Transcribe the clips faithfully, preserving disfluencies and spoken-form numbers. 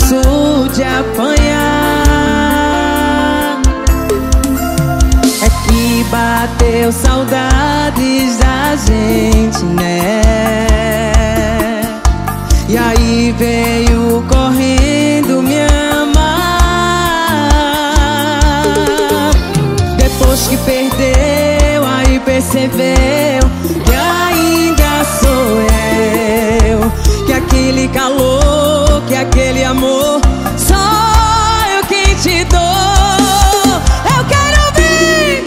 canso de apanhar. É que bateu saudades da gente, né? E aí veio correndo me amar. Depois que perdeu, aí percebeu que ainda sou eu, que aquele calor, que aquele amor, só eu quem te dou. Eu quero ouvir.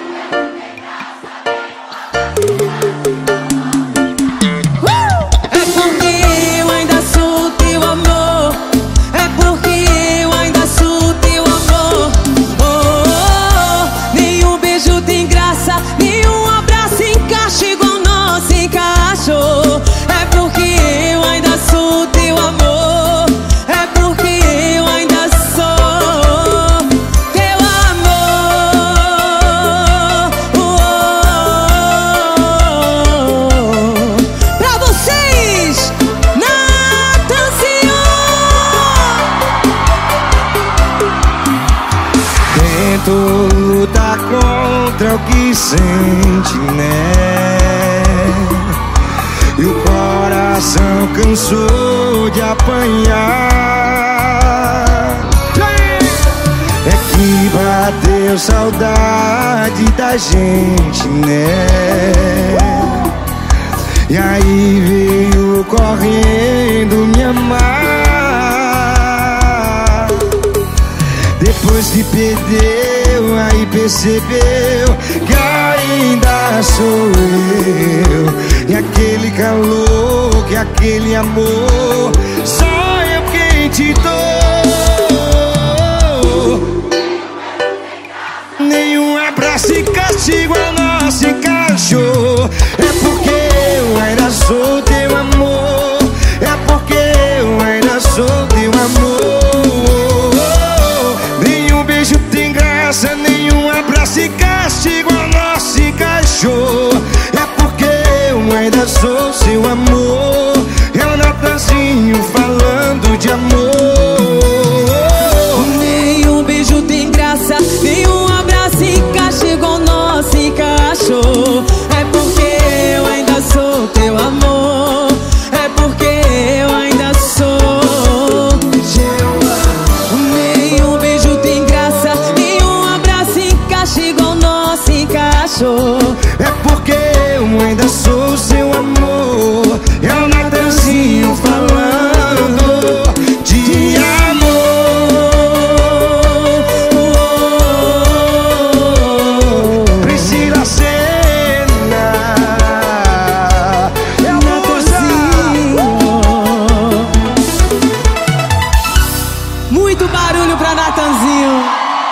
uh! É porque eu ainda sou teu amor, é porque eu ainda sou teu amor. Oh, oh, oh. Nenhum beijo tem graça, nenhum abraço encaixa igual nosso encaixou. É porque eu ainda sou teu amor, é porque eu ainda sou teu amor. Oh, oh, oh. Pra vocês, Natanzinho. Tento lutar contra o que sente, né? E o coração cansou de apanhar. É que bateu saudade da gente, né? E aí veio correndo me amar. Depois que perdeu, aí percebeu que ainda sou eu, e aquele calor, que aquele amor, só eu quem te dou. Nenhum abraço e castigo ao nosso encaixou. É porque eu ainda sou teu amor, é porque eu ainda sou teu amor. Nenhum beijo tem graça, nenhum abraço e castigo ao nosso encaixou. É porque eu ainda sou seu amor. É o Natanzinho falando de amor. Nenhum beijo tem graça, nenhum abraço encaixa igual nosso encaixou. É porque eu ainda sou teu amor, é porque eu ainda sou teu amor. Nenhum beijo tem graça, nenhum abraço encaixa igual nosso encaixou. É porque eu ainda sou seu amor. É o Natanzinho falando de amor. Priscila Senna é a Natanzinho. Muito barulho pra Natanzinho.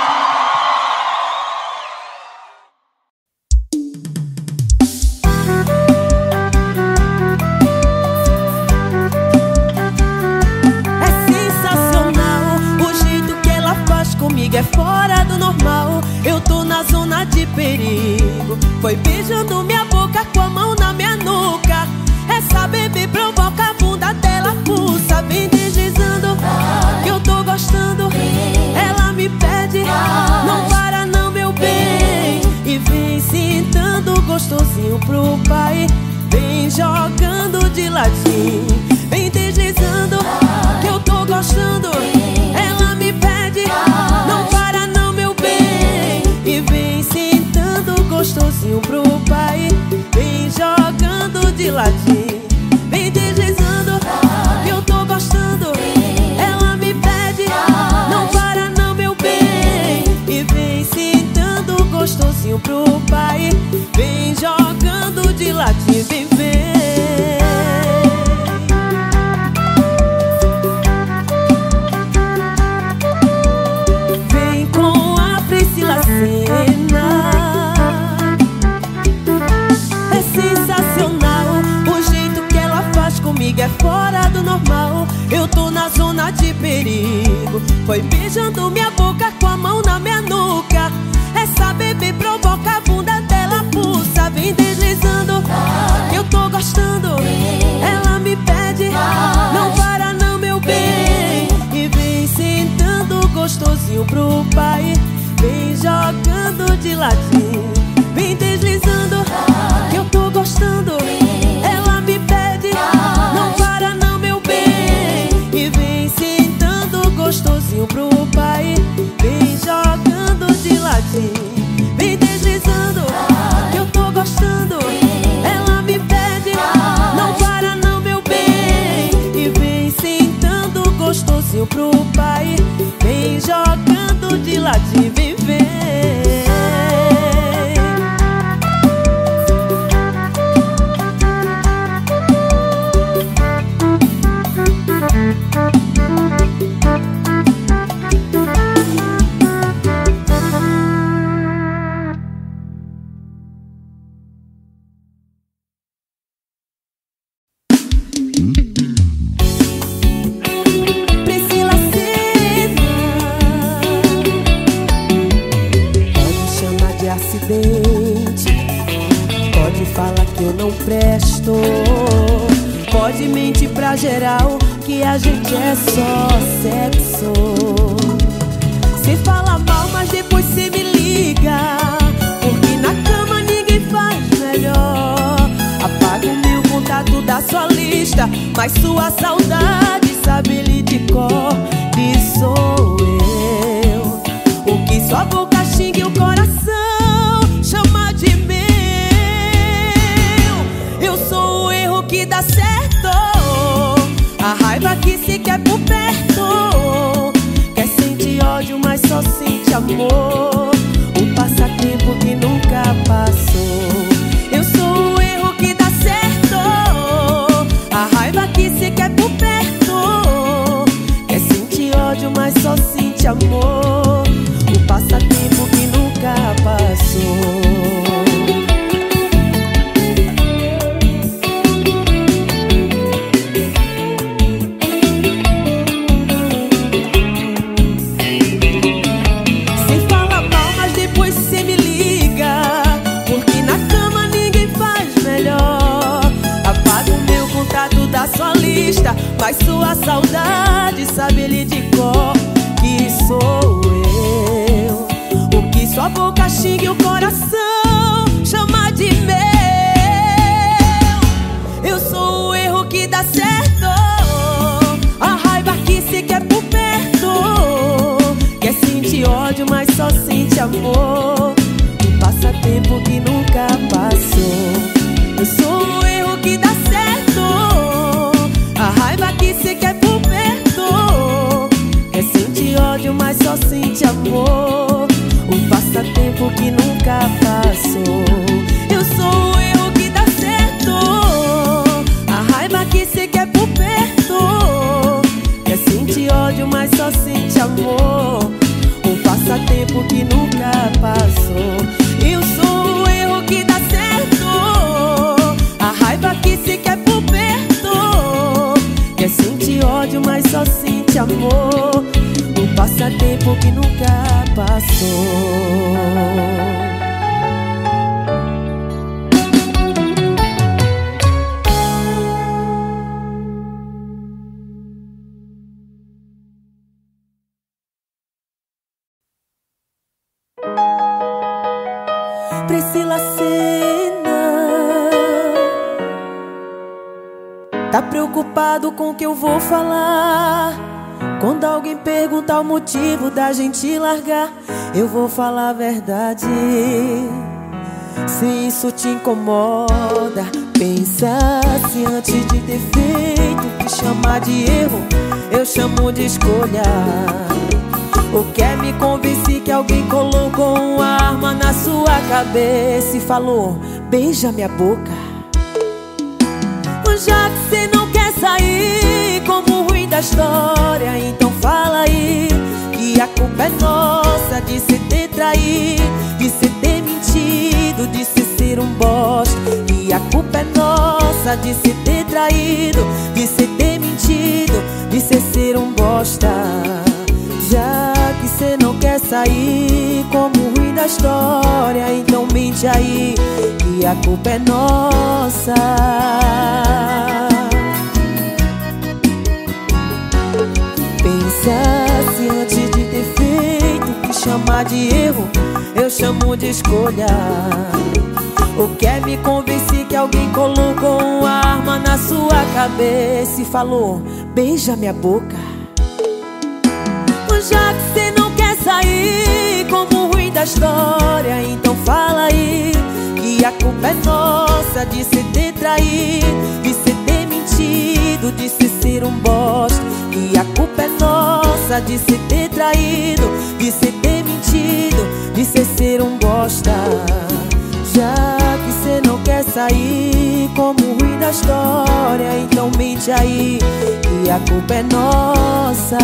É fora do normal, eu tô na zona de perigo. Foi beijando minha boca com a mão na minha nuca. Essa bebê provoca a bunda dela, pulsa, vem deslizando, que eu tô gostando. Ela me pede, não para não, meu bem. E vem sentando gostosinho pro pai, vem jogando de ladinho, vem deslizando, que eu tô gostando. Ela me pede, não para não, meu bem. E vem sentando gostosinho pro pai, vem jogando de ladinho, vem deslizando, que eu tô gostando. Ela me pede, não para não, meu bem. E vem sentando gostosinho pro pai, vem jogando de ladinho, vem, vem. É sensacional o jeito que ela faz comigo, é fora do normal. Eu tô na zona de perigo. Foi beijando minha boca com a mão na minha nuca. Essa bebê provoca a bunda dela, pulsa, vem deslizando, que eu tô gostando. Ela me pede, não para não, meu bem. E vem gostosinho pro pai. Vem jogando de ladinho, vem deslizando, que eu tô gostando. Ela me pede, não para não, meu bem. E vem sentando gostosinho pro pai. Vem jogando de ladinho, vem deslizando, que eu tô gostando. Ela me pede, não para não, meu bem. E vem sentando gostosinho pro pai. Vem jogando de ladinho, vem, vem. Pode falar que eu não presto, pode mentir pra geral que a gente é só sexo. Cê fala mal, mas depois cê me liga, porque na cama ninguém faz melhor. Apaga o meu contato da sua lista, mas sua saudade sabe ele de cor. Que sou eu, o que sua boca xinga e o coração chama de meu. Eu sou o erro que dá certo, a raiva que se quer por perto. Quer sentir ódio, mas só sente amor. O passatempo que nunca passou. Eu sou o erro que dá certo, a raiva que se quer por perto. Quer sentir ódio, mas só sente amor. O passatempo que nunca passou. Mas sua saudade sabe ele de cor. Que sou eu, o que sua boca xinga e o coração chama de meu. Eu sou o erro que dá certo, a raiva que se quer por perto. Quer sentir ódio, mas só sente amor. Um passatempo que nunca passou. Eu sou o erro que dá certo, a raiva que se quer por perto. Quer sentir ódio, mas só sente amor. Um passatempo que nunca passou. Eu sou o erro que dá certo, a raiva que se quer por perto. Quer sentir ódio, mas só sente amor. Um passatempo que nunca passou. Eu sou o erro que dá certo, a raiva que se quer por perto. Quer sentir ódio, mas só sente amor. Um passatempo que nunca passou. Priscila Senna tá preocupado com o que eu vou falar. Quando alguém perguntar o motivo da gente largar, eu vou falar a verdade. Se isso te incomoda, pensa se antes de ter feito o que chamar de erro, eu chamo de escolha. Ou quer me convencer que alguém colocou uma arma na sua cabeça e falou, beija minha boca. Já que cê não quer sair como o ruim da história, então fala aí que a culpa é nossa de cê ter traído, de cê ter mentido, de cê ser um bosta. E a culpa é nossa de cê ter traído, de cê ter mentido, de cê ser um bosta. Já que cê não quer sair como o ruim da história, então mente aí que a culpa é nossa. Pensa se antes de ter feito chamar de erro, eu chamo de escolha. Ou quer me convencer que alguém colocou uma arma na sua cabeça e falou: beija minha boca. Já que cê não quer sair como ruim da história, então fala aí que a culpa é nossa de cê ter traído, de cê ter mentido, de cê ser um bosta. Que a culpa é nossa de cê ter traído, de cê ter mentido, de cê ser um bosta. Já que cê não quer sair como ruim da história, então mente aí que a culpa é nossa.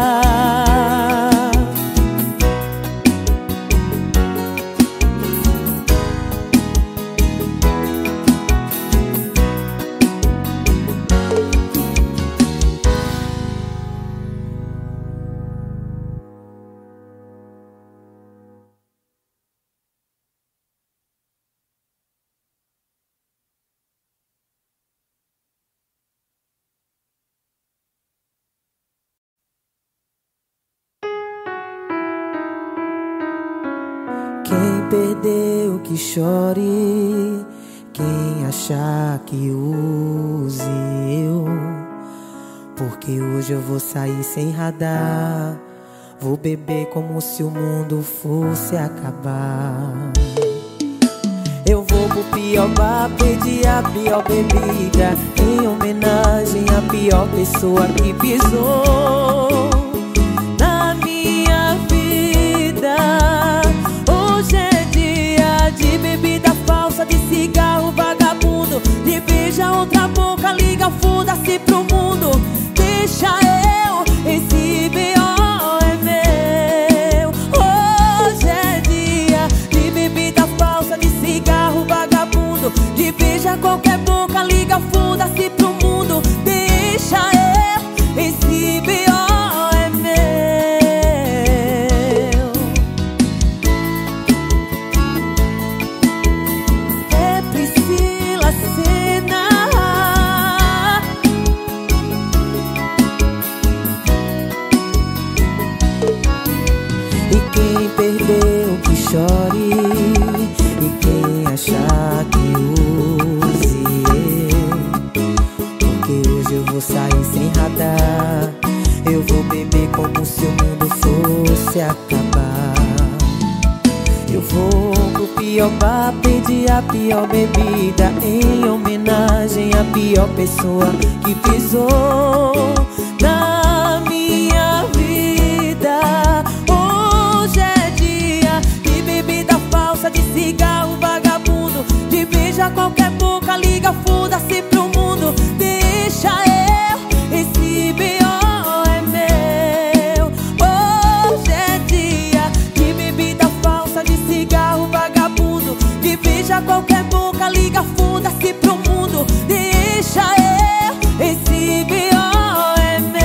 Quem perdeu que chore, quem achar que use eu. Porque hoje eu vou sair sem radar, vou beber como se o mundo fosse acabar. Eu vou pro pior bar, pedir a pior bebida, em homenagem à pior pessoa que pisou na minha vida. Hoje é dia de bebida falsa, de cigarro vagabundo, de beijar outra boca, liga, foda-se pro mundo. Deixa eu, esse B O é meu. Hoje é dia de bebida falsa, de cigarro vagabundo, de beijar qualquer boca, liga, foda-se pro mundo. Deixa eu, esse B O é meu. É Priscila Senna. E quem perdeu que chore, e quem achar que use eu. Porque hoje eu vou sair sem radar, eu vou beber como se o mundo fosse acabar. Eu vou pro pior bar, pedir a pior bebida, em homenagem à pior pessoa que pisou na minha vida. Hoje é dia de bebida falsa, de cigarro vagabundo, de beijar qualquer boca, liga, foda-se pro mundo. Deixa eu, esse B O é meu. Hoje é dia de bebida falsa, de cigarro vagabundo, de beijar qualquer boca, liga, foda-se pro mundo. Deixa eu, esse B O é meu.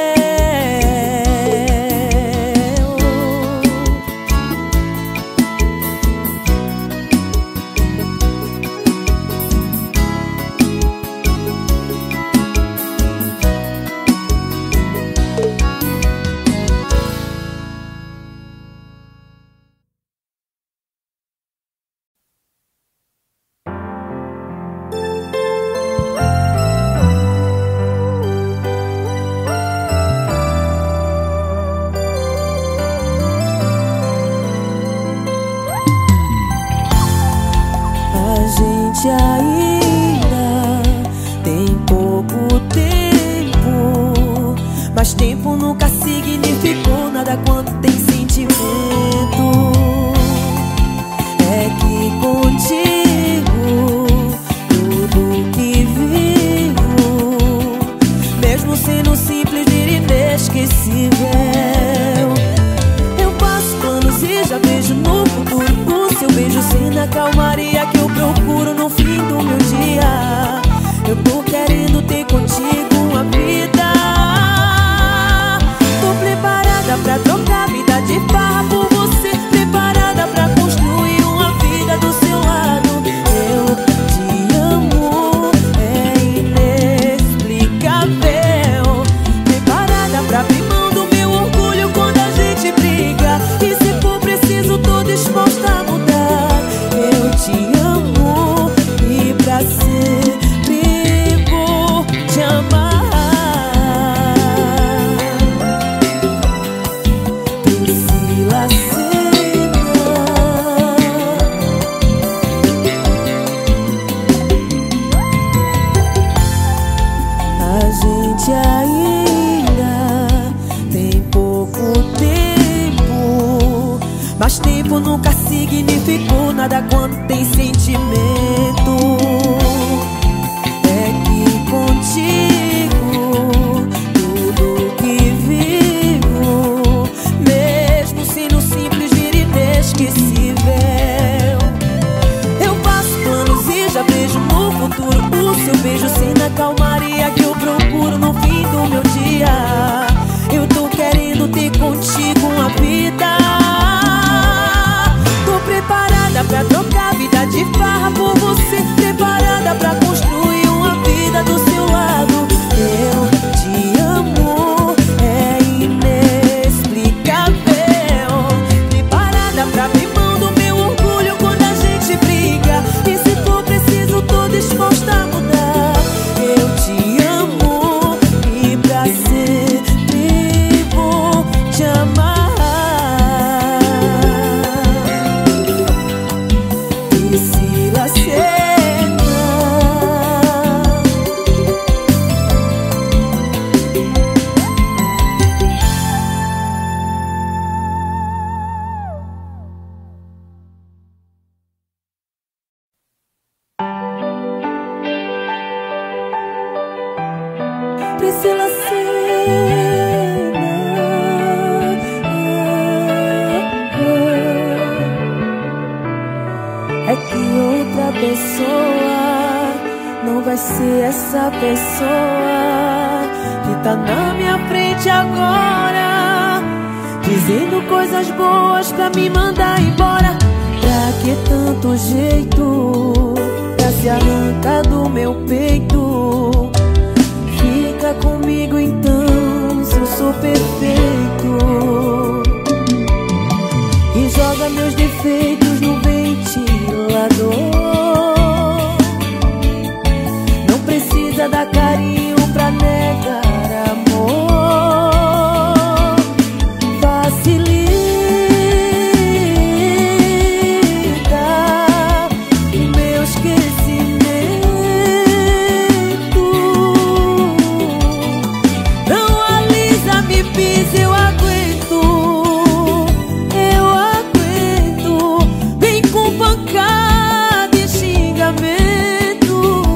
A gente ainda tem pouco tempo, mas tempo nunca significou nada quando tem sentimento. É que contigo tudo que vivo, mesmo sendo simples, vira inesquecível. Eu passo planos e já vejo no futuro o seu beijo sendo a calmaria que eu procuro no fim do meu dia. Eu tô querendo ter contigo uma vida. Tô preparada pra trocar vida de farra por você, preparada pra construir uma vida do seu lado. Eu te amo, é inexplicável. Preparada pra abrir mão do meu orgulho quando a gente briga. E se for Priscila Senna. A gente ainda tem pouco tempo, mas tempo nunca significou nada quando tem sentimento. É que contigo tudo que vivo, mesmo sendo simples, vira inesquecível. Eu faço planos e já vejo no futuro o seu beijo sendo a calmaria que eu procuro no fim do meu dia. Eu tô querendo ter contigo uma vida. Tô preparada pra trocar vida de farra por você, preparada pra construir uma vida do seu lado. Eu te amo, é inexplicável. Preparada pra abrir mão do meu orgulho quando a gente briga, e se for preciso tô disposta a mudar. Eu te amo e pra sempre vou te amar. Priscila Senna. Priscila Senna. É que outra pessoa não vai ser essa pessoa que tá na minha frente agora, dizendo coisas boas pra me mandar embora. Pra que tanto jeito pra se arrancar do meu peito? Fica comigo então, se eu sou perfeito, e joga meus defeitos no ventilador. Não precisa dar carinho pra negar amor. Facilita o meu esquecimento. Não alisa, me pisa, eu aguento. Eu aguento. Vem com pancada e xingamento.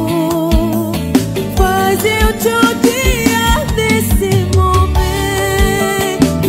Faz eu te odiar nesse momento.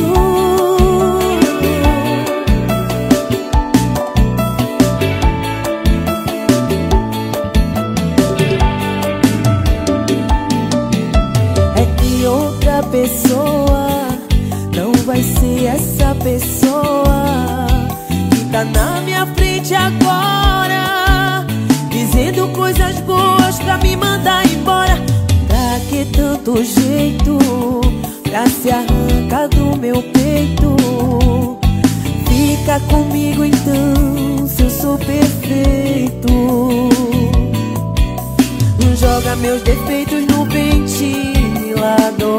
É que outra pessoa não vai ser essa pessoa que tá na minha frente agora, dizendo coisas boas pra me mandar embora. Pra que tanto jeito pra se arrancar do meu peito? Fica comigo então, se eu sou perfeito. Joga meus defeitos no ventilador.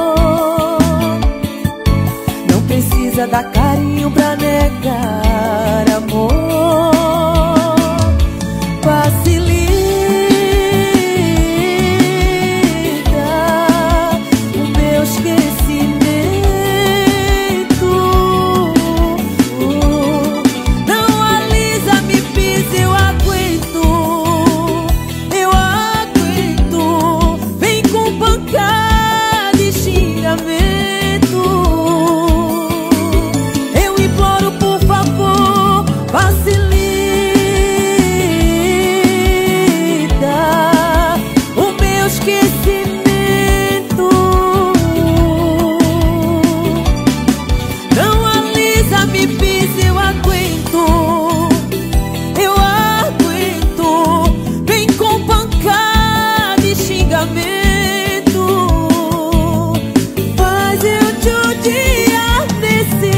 Não precisa dar carinho pra negar amor. Facilita o meu esquecimento. Não alisa, me pisa, eu aguento. Eu aguento. Vem com pancada e xingamento. Eu imploro, por favor, facilita o meu esquecimento. Não alisa, me pisa, eu aguento. Eu aguento. Vem com pancada e xingamento. Faz eu te odiar nesse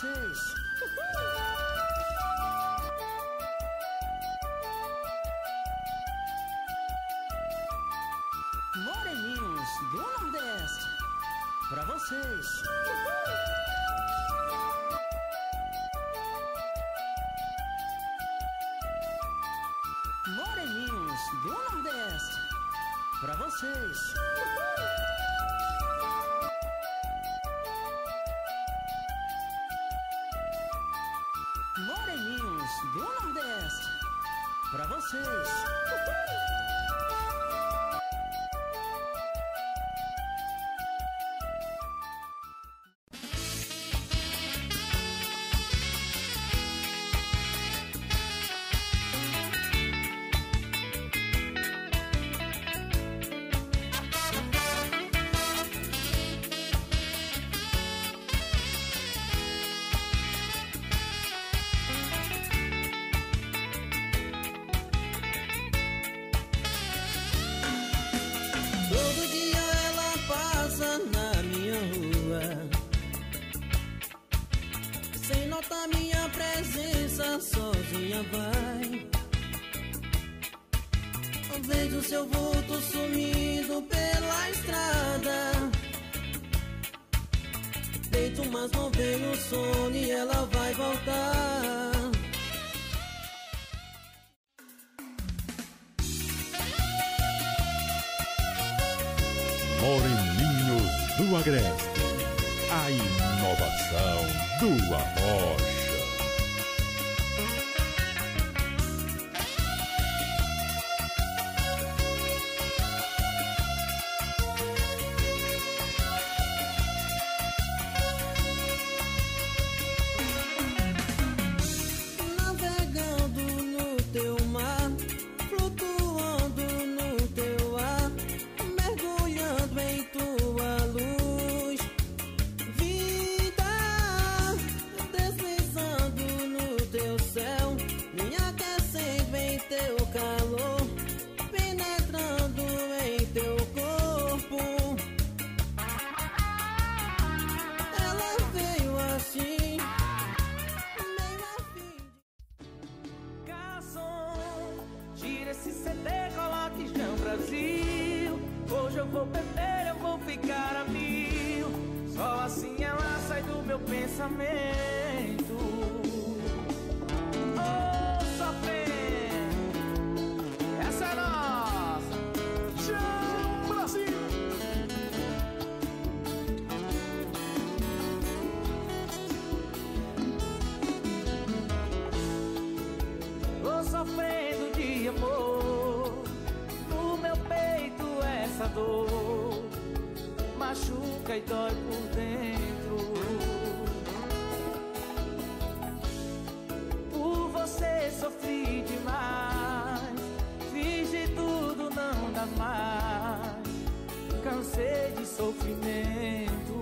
vocês. Moreninhos do Nordeste, pra vocês. Moreninhos do Nordeste, pra vocês. Moreninhos do Nordeste, pra vocês. Sozinha vai. Vejo seu vulto sumindo pela estrada. Deito, mas não vejo o sono e ela vai voltar. Moreninhos do Agreste, a inovação do Arrocha. Machuca e dói por dentro. Por você sofri demais. Fiz de tudo, não dá mais. Cansei de sofrimento.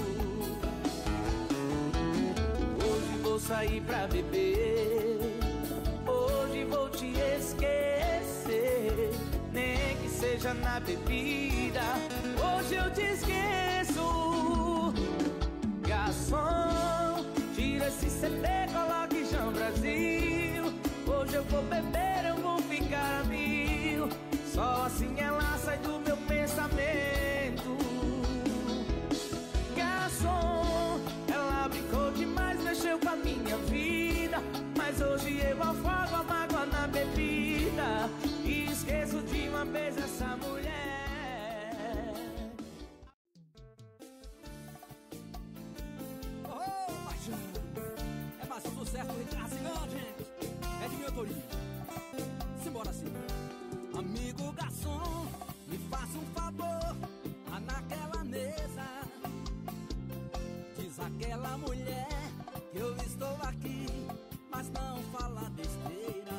Hoje vou sair pra beber. Hoje vou te esquecer, nem que seja na bebida. Hoje eu te esqueço. Garçom, tira esse C D, coloque João Brasil. Hoje eu vou beber, eu vou ficar a mil. Só assim ela sai do meu pensamento. Garçom, ela brincou demais, mexeu com a minha vida. Mas hoje eu afogo a mágoa na bebida e esqueço de uma vez essa mulher. Oh, paixão, é mais um sucesso do Ricardo Cigano, gente. É de minha autoria. Simbora assim. Amigo garçom, me faça um favor, lá naquela mesa. Diz aquela mulher que eu estou aqui, mas não fala besteira.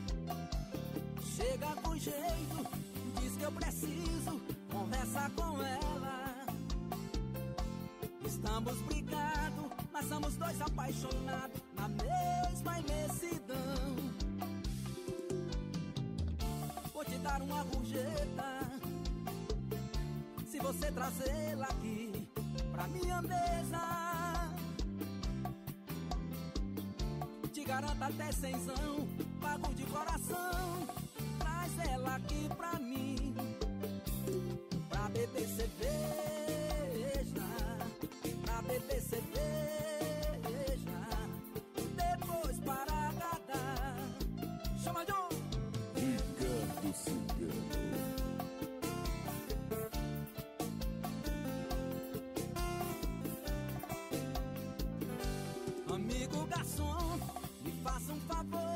Chega com jeito, diz que eu preciso conversar com ela. Estamos brigados, mas somos dois apaixonados na mesma imensidão. Vou te dar uma gorjeta se você trazê-la aqui pra minha mesa. garanta até cenzão, pago de coração. Traz ela aqui pra mim, pra beber cerveja, pra beber cerveja, depois para agradar. Chama John! Ricardo Cigano. Amigo garçom, me faça um favor.